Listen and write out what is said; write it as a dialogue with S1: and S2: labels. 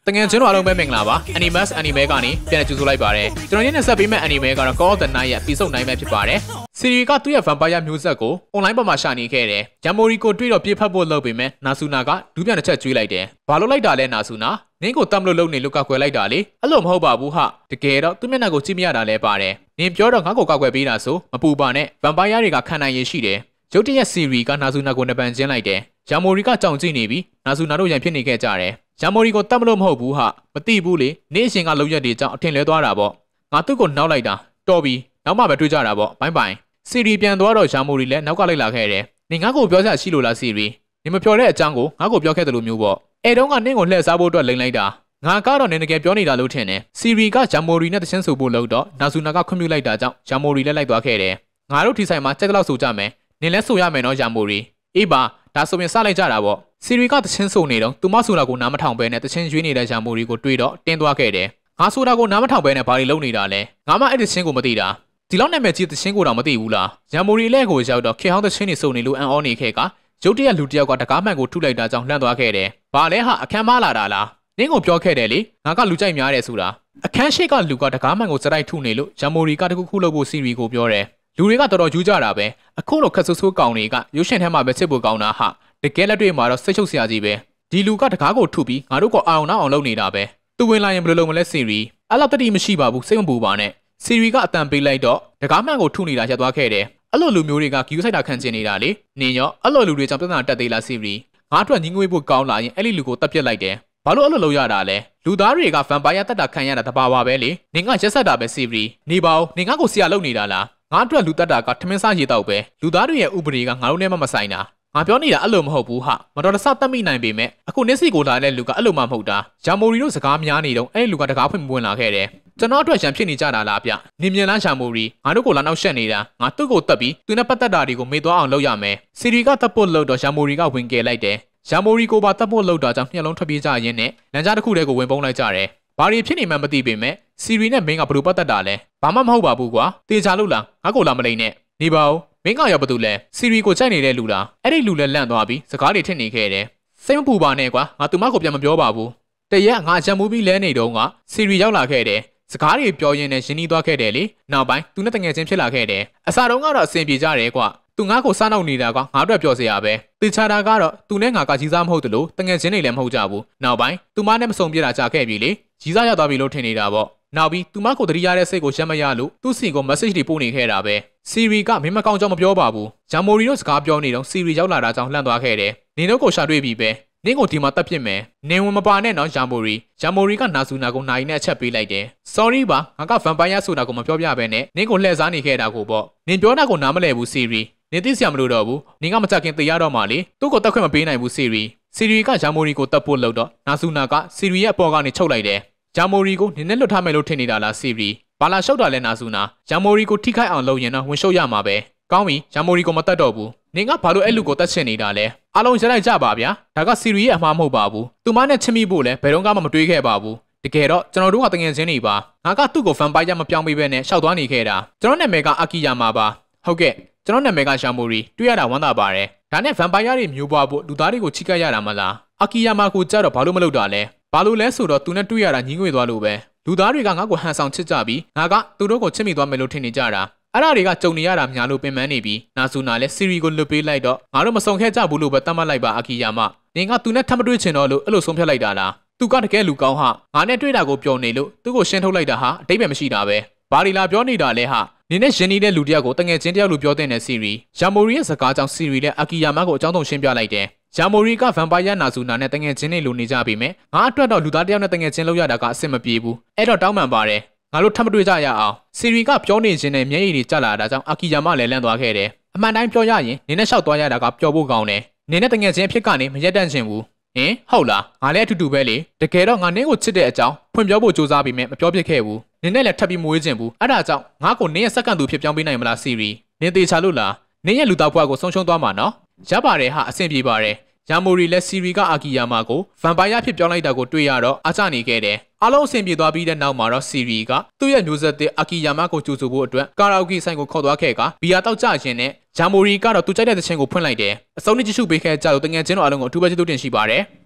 S1: တငယ်ချင်းတို့အားလုံးပဲမင်္ဂလာပါ Animask anime ကနေပြန်လည်ကြိုဆိုလိုက်ပါတယ်ကျွန်တော်ညနေဆက်ပေးမဲ့ anime ကတော့ Call of the Night ရဲ့ episode 9ပဲဖြစ်ပါတယ် Seri ကသူ့ရဲ့ Vampire မျိုးဆက်ကို online ပေါ်မှာရှာနေခဲ့တယ် Yamori ကိုတွေ့တော့ပြေးဖက်ဖို့လုပ်ပေမဲ့ Nasuna ကဒူးပြန်တစ်ချက်ကျွေးလိုက်တယ်ဘာလို့လိုက်တာလဲ Nasuna နင်းကိုတမ်းလို့လုံနေလို့ကောက်ွယ်လိုက်တာလေအဲ့လိုမဟုတ်ပါဘူးဟာတကယ်တော့သူ့မျက်နှာကိုကြည့်မရတာလဲပါတယ်နင်းပြောတော့ငါ့ကိုကောက်ွယ်ပေးတာဆိုမပူပါနဲ့ Vampire တွေကခံနိုင်ရရှိတယ်ရုတ်တရက် Seri က Nasuna ကိုနှပန်ကျင်းလိုက်တယ် Yamori ကကြောင်ကြည့်နေပြီး Nasuna တို့ရန်ဖြစ်နေခဲ့ကြတယ် Yamori ကိုတတ်မလို့မဟုတ်ဘူးဟာမသိဘူးလေနေ့အရှင်ကလုံရက်တွေကြောင့်အထင်လဲသွားတာပေါ့ငါသူ့ကိုနှောက်လိုက်တာတော်ပြီနောက်မှပဲတွေ့ကြတာပေါ့ဘိုင်းဘိုင်း Seri ပြန်သွားတော့ Yamori လည်းနောက်ကလိုက်လာခဲ့တယ်နင်ငါ့ကိုပြောစရာရှိလို့လား Seri နင်မပြောတဲ့အကြောင်းကိုငါ့ကိုပြောခဲ့တယ်လို့မျိုးပေါ့အဲ့တုန်းကနင့်ကိုလှည့်စားဖို့အတွက်လိန်လိုက်တာငါကတော့နင်တကယ်ပြောနေတာလို့ထင်တယ် Seri က Yamori နဲ့တချင်းဆိုဖို့လုပ်တော့ Nasuna ကခွင့်ပြုလိုက်တာကြောင့် Yamori လည်းလိုက်သွားခဲ့တယ်ငါတို့ဒီဆိုင်မှာကြက်တော့ဆိုကြမယ်နင်လည်းဆိုရမယ်နော် Yamori အေးပါဒါဆိုရင်စလိုက်ကြတာပေါ့ Seri ကတချင်းဆိုနေတော့သူမဆိုတာကိုနားမထောင်ပဲနဲ့တချင်းရွေးနေတဲ့ Yamori ကိုတွေးတော့တင်းသွားခဲ့တယ်ငါဆိုတာကိုနားမထောင်ပဲနဲ့ဘာတွေလုပ်နေတာလဲငါမှအဲ့တချင်းကိုမသိတာဒီလောက်နာမည်ကြီးတချင်းကိုတော့မသိဘူးလား Yamori လက်ကိုရောက်တော့ခေဟောင်းတချင်းနေစုံနေလို့အန်အောနေခဲ့ကရုတ်တရက်လူတယောက်ကတကားမှန်ကိုထုလိုက်တာကြောင့်လှမ်းသွားခဲ့တယ်ဘာလဲဟာအခန်းမလာတာလားနင်းကိုပြောခဲ့တယ်လေငါကလူကြိုက်များတယ်ဆိုတာအခန်းရှိကလူကတကားမှန်ကိုစတိုက်ထုနေလို့ Yamori ကတခုခုလုပ်ဖို့ Seri ကိုပြောတယ်လူတွေကတော်တော်ယူကြတာပဲအခုလိုခက်ဆူဆူကောင်တွေကရုပ်ရှင်ထဲမှာပဲစစ်ဖို့ကောင်းတာဟာတကယ်လက်တွေ့မှာတော့စိတ်ချုပ်စရာကြီးပဲဒီလူကတကားကိုထုပြီးငါတို့ကအောင်အောင်လုပ်နေတာပဲသူဝင်လာရင်ဘယ်လိုလုပ်မလဲ Seri အဲ့လောက်တတိမရှိပါဘူးစိတ်မပူပါနဲ့ Seri ကအတန်ပေးလိုက်တော့တကားမှန်ကိုထုနေတာရပ်သွားခဲ့တယ်အဲ့လိုလူမျိုးတွေကဂီယူဆိုင်တာခံကျင်နေတာလေနင်ရောအဲ့လိုလူတွေကြောင့်ပြဿနာတက်သေးလား Seri ငါအတွက်ညီငွေဖို့ကောင်းလာရင်အဲ့ဒီလူကိုတပ်ပြစ်လိုက်တယ်ဘာလို့အဲ့လိုလုပ်ရတာလဲလူသားတွေက Vampire တက်တာခံရတာတဘာဝပဲလေနင်ကရက်ဆက်တာပဲ Seri နေပါဦးနင်ငါ့ကိုဆရာလုပ်နေတာလားငါအတွက်လူတက်တာကထမင်းစားရေတောက်ပဲလူသားတွေရဲ့ဥပဒေကငါတို့နဲ့မှမဆိုင်တာငါပြောနေတာအဲ့လိုမဟုတ်ဘူးဟာမတော်တဆတတ်မိနိုင်ပေမဲ့အခုနစ်စီကိုလာတဲ့လူကအဲ့လိုမှမဟုတ်တာ Yamori တို့စကားများနေတော့အဲ့ဒီလူကတကားဖွင့်ဝင်လာခဲ့တယ်ကျွန်တော်အတွက်ရန်ဖြစ်နေကြတာလားဗျနင်မြင်လား Yamori ငါတို့ကိုလာနောက်ရှက်နေတာငါသူ့ကိုတက်ပြီးသူနဲ့ပတ်သက်တာတွေကိုမေ့သွားအောင်လုပ်ရမယ် Seri ကတပ်ဖို့လို့တော့ Yamori ကဝင်ကယ်လိုက်တယ် Yamori ကိုပါတပ်ဖို့လို့တော့ကြောင့်ညှက်လုံးထွက်ပြေးကြရင်းနဲ့လမ်းကြားတစ်ခုတည်းကိုဝင်ပုံးလိုက်ကြတယ်ဘာတွေဖြစ်နေမှမသိပေမဲ့ Seri နဲ့မင်းကဘယ်လိုပတ်သက်တာလဲဘာမှမဟုတ်ပါဘူးကွာတေချာလို့လားငါကိုလာမလိမ့်နဲ့နေပါဦးမင်းကရောဘာတူလဲ Seri ကိုကြိုက်နေတဲ့လူလားအဲ့ဒီလူလည်းလန့်သွားပြီးစကားတွေထစ်နေခဲ့တယ်စိတ်မပူပါနဲ့ကွာငါသူမကိုပြန်မပြောပါဘူးတရက်ငါရံမှုပြီးလဲနေတော့က Seri ရောက်လာခဲ့တယ်စကားတွေပြောရင်းနဲ့ရင်းနှီးသွားခဲ့တယ်လေနောက်ပိုင်းသူနဲ့တငယ်ချင်းဖြစ်လာခဲ့တယ်အစားတုန်းကတော့အဆင်ပြေကြတယ်ကွာသူငါ့ကိုစားနောက်နေတာကငါအတွက်ပြောစရာပဲတေချာတာကတော့သူနဲ့ငါကကြီးစားမဟုတ်တလို့တငယ်ချင်းတွေလည်းမဟုတ်ကြဘူးနောက်ပိုင်းသူမနဲ့မဆုံပြတာကြာခဲ့ပြီလေကြီးစားရသွားပြီလို့ထင်နေတာပေါ့နောက်ပြီးသူမကိုတတိရတဲ့စိတ်ကိုရက်မရလို့သူ့စီကို message တွေပို့နေခဲ့တာပဲ Seri ကမင်းမကောင်းကြောင်မပြောပါဘူး Yamori တို့စကားပြောနေတော့ Seri ရောက်လာတာကြောင့်လှမ်းသွားခဲ့တယ်နင်တို့ကိုရှာတွေ့ပြီပဲနင်းကိုဒီမှာတက်ပြစ်မယ်နင်ဝင်မပါနဲ့နော် Yamori က Nasuna ကိုနိုင်နဲ့အချက်ပေးလိုက်တယ် Sorry ပါငါက Vampire ဆိုတာကိုမပြောပြဘဲနဲ့နင်းကိုလှည့်စားနေခဲ့တာကိုပေါ့နင်ပြောတာကိုနားမလည်ဘူး Seri နင်သိစရာမလိုတော့ဘူးနင်ကမကြခင်သေရတော့မှလေသူ့ကိုတက်ခွင့်မပေးနိုင်ဘူး Seri က Yamori ကိုတက်ဖို့လုပ်တော့ Nasuna က Seri ရဲ့အပေါ်ကနေချုပ်လိုက်တယ်Yamori ကိုနင်းနဲ့လွတ်ထားမယ်လို့ထင်နေတာလား Seri ဘာလာလျှောက်တာလဲ Nasuna Yamori ကိုထိခိုက်အောင်လုပ်ရင်တော့ဝင်ရှုပ်ရမှာပဲကောင်းပြီ Yamori ကိုမတတ်တော့ဘူးနင်ကဘာလို့အဲ့လူကိုတတ်ချင်နေတာလဲအားလုံးရလိုက်ကြပါဗျာဒါက Seri ရဲ့အမှားမဟုတ်ပါဘူးသူမနဲ့ချစ်မိဖို့လဲဘယ်တော့မှမတွေးခဲ့ပါဘူးတကယ်တော့ကျွန်တော်တို့ကတငယ်ချင်းတွေပါငါကသူ့ကို Vampire မပြောင်းပေးဘဲနဲ့ရှောက်သွားနေခဲ့တာကျွန်တော်နာမည်က Akiyama ပါဟုတ်ကဲ့ကျွန်တော်နာမည်က Yamori တွေ့ရတာဝမ်းသာပါတယ်ဒါနဲ့ Vampire တွေမျိုးပွားဖို့လူသားတွေကိုချိကပ်ရတာမလား Akiyama ကိုကြတော့ဘာလို့မလုပ်တာလဲဘာလို့လဲဆိုတော့သူနဲ့တွေ့ရတာညီးငွေသွားလို့ပဲလူသားတွေကငါ့ကိုဟန်ဆောင်ချစ်ကြပြီးငါကသူတို့ကိုချစ်မိသွားမယ်လို့ထင်နေကြတာအဲ့ဒါတွေကကြုံနေရတာများလို့ပင်ပန်းနေပြီး Nasuna လည်း Seri ကိုလွတ်ပေးလိုက်တော့ငါတို့မဆုံခဲ့ကြဘူးလို့ပဲတတ်မှတ်လိုက်ပါ Akiyama နင်ကသူနဲ့ထပ်မတွေ့ချင်တော့လို့အဲ့လိုဆုံးဖြတ်လိုက်တာလားသူကတကယ်လူကောင်းဟာငါနဲ့တွေ့တာကိုပျော်နေလို့သူ့ကိုရှင်းထုတ်လိုက်တာဟာအတိတ်ပဲမရှိတာပဲဘာဒီလာပြောနေတာလဲဟာနင်နဲ့ရင်းနှီးတဲ့လူတယောက်ကိုတငယ်ချင်းတယောက်လို့ပြောတဲ့နဲ့ Seri Yamori ရဲ့စကားကြောင့် Seri လည်း Akiyama ကိုအကြောင်းဆုံးရှင်းပြလိုက်တယ် Yamori က Vampire Nasuna နဲ့တငယ်ချင်းတွေလိုနေကြပြီမဲ့ငါအတွက်တော့လူသားတယောက်နဲ့တငယ်ချင်းလောက်ရတာကအဆင်မပြေဘူးအဲ့တော့တောင်းပန်ပါတယ်ငါတို့ထပ်မတွေ့ကြရအောင် Seri ကပြောနေခြင်းနဲ့မျက်ရည်တွေကျလာတာကြောင့် Akiyama လည်းလန့်သွားခဲ့တယ်အမှန်တိုင်းပြောရရင်နင်းနဲ့လျှောက်သွားရတာကပျော်ဖို့ကောင်းတယ်နင်းနဲ့တငယ်ချင်းအဖြစ်ကနေမရက်တန့်ချင်ဘူးဟင်ဟုတ်လားငါလည်းအတူတူပဲလေတကယ်တော့ငါနင်းကိုချစ်တဲ့အကြောင်းဖွင့်ပြောဖို့စူးစမ်းပြီးမဲ့မပြောဖြစ်ခဲ့ဘူးနင်းနဲ့လည်းထပ်ပြီးမွေးချင်ဘူးအဲ့ဒါကြောင့်ငါကိုနင်းရဲ့စက္ကန့်သူဖြစ်ပြောင်းပေးနိုင်မလား Seri နင်းသေးချာလို့လားနင်းရဲ့လူသားဘဝကိုဆုံးရှုံးသွားမှာနော်ရပါတယ်ဟာအဆင်ပြေပါတယ် Yamori လည်း Seri က Akiyama ကို Vampire ဖြစ်ပြောင်းလိုက်တာကိုတွေ့ရတော့အားကျနေခဲ့တယ်အားလုံးအဆင်ပြေသွားပြီးတဲ့နောက်မှာတော့ Seri ကသူ့ရဲ့မျိုးဆက်သစ် Akiyama ကိုကြိုဆိုဖို့အတွက်ကာရာအိုကေဆိုင်ကိုခေါ်သွားခဲ့ကဘီယာတောက်ကြခြင်းနဲ့ Yamori ကတော့သူကြိုက်တဲ့သချင်းကိုဖွင့်လိုက်တယ်အစုံနဲ့ကြည့်ရှုပေးခဲ့ကြလို့တငယ်ချင်းတို့အားလုံးကိုအထူးပဲကျေးဇူးတင်ရှိပါတယ်